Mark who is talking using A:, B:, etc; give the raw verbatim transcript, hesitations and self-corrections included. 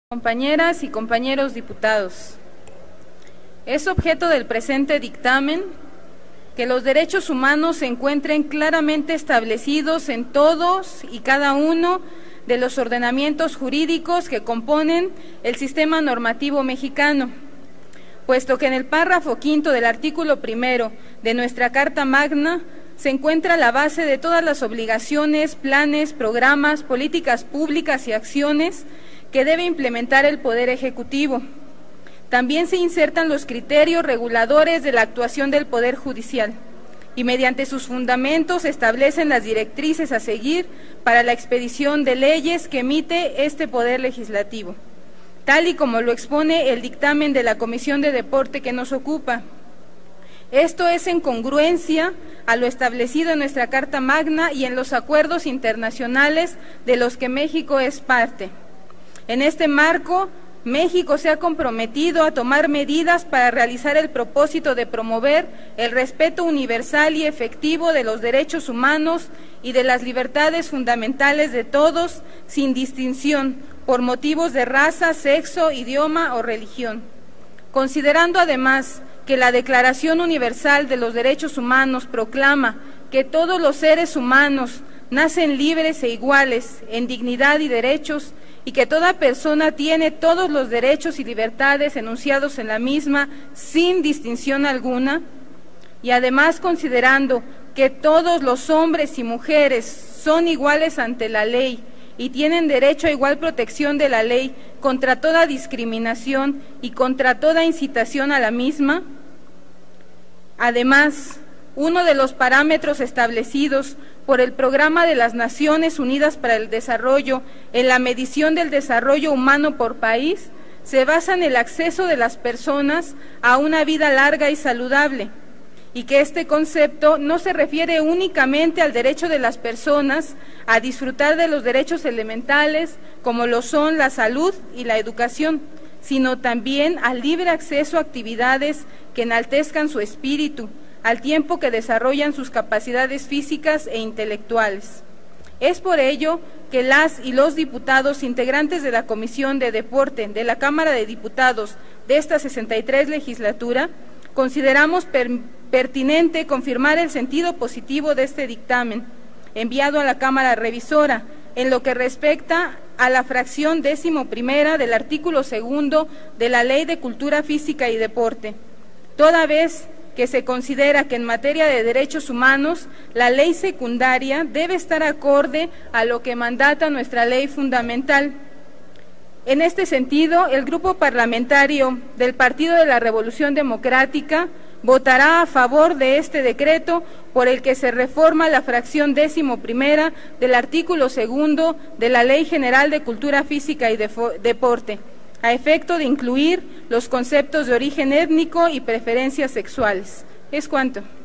A: Compañeras y compañeros diputados, es objeto del presente dictamen que los derechos humanos se encuentren claramente establecidos en todos y cada uno de los ordenamientos jurídicos que componen el sistema normativo mexicano, puesto que en el párrafo quinto del artículo primero de nuestra Carta Magna se encuentra la base de todas las obligaciones, planes, programas, políticas públicas y acciones que debe implementar el Poder Ejecutivo. También se insertan los criterios reguladores de la actuación del Poder Judicial y mediante sus fundamentos se establecen las directrices a seguir para la expedición de leyes que emite este Poder Legislativo, tal y como lo expone el dictamen de la Comisión de Deporte que nos ocupa. Esto es en congruencia a lo establecido en nuestra Carta Magna y en los acuerdos internacionales de los que México es parte. En este marco, México se ha comprometido a tomar medidas para realizar el propósito de promover el respeto universal y efectivo de los derechos humanos y de las libertades fundamentales de todos, sin distinción, por motivos de raza, sexo, idioma o religión. Considerando además que la Declaración Universal de los Derechos Humanos proclama que todos los seres humanos nacen libres e iguales en dignidad y derechos, y que toda persona tiene todos los derechos y libertades enunciados en la misma sin distinción alguna, y además considerando que todos los hombres y mujeres son iguales ante la ley y tienen derecho a igual protección de la ley contra toda discriminación y contra toda incitación a la misma. Además, uno de los parámetros establecidos por el Programa de las Naciones Unidas para el Desarrollo en la medición del desarrollo humano por país se basa en el acceso de las personas a una vida larga y saludable, y que este concepto no se refiere únicamente al derecho de las personas a disfrutar de los derechos elementales como lo son la salud y la educación, sino también al libre acceso a actividades que enaltezcan su espíritu, al tiempo que desarrollan sus capacidades físicas e intelectuales. Es por ello que las y los diputados integrantes de la Comisión de Deporte de la Cámara de Diputados de esta sesenta y tres legislatura consideramos per pertinente confirmar el sentido positivo de este dictamen enviado a la Cámara Revisora en lo que respecta a la fracción décimo primera del artículo segundo de la Ley de Cultura Física y Deporte, toda vez que se considera que en materia de derechos humanos la ley secundaria debe estar acorde a lo que mandata nuestra ley fundamental. En este sentido, el Grupo Parlamentario del Partido de la Revolución Democrática votará a favor de este decreto por el que se reforma la fracción décimo primera del artículo segundo de la Ley General de Cultura Física y Deporte, a efecto de incluir los conceptos de origen étnico y preferencias sexuales. Es cuanto.